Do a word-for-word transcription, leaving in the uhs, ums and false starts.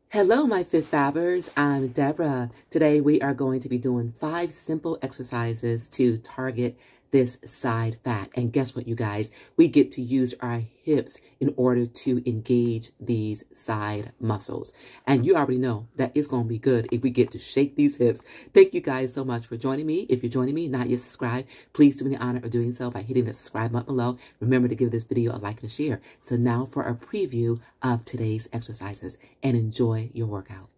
Hello, my Fifth Fabbers. I'm Deborah. Today we are going to be doing five simple exercises to target this side fat. And guess what, you guys? We get to use our hips in order to engage these side muscles. And you already know that it's going to be good if we get to shake these hips. Thank you guys so much for joining me. If you're joining me, not yet subscribed, please do me the honor of doing so by hitting the subscribe button below. Remember to give this video a like and a share. So now for a preview of today's exercises, and enjoy your workout.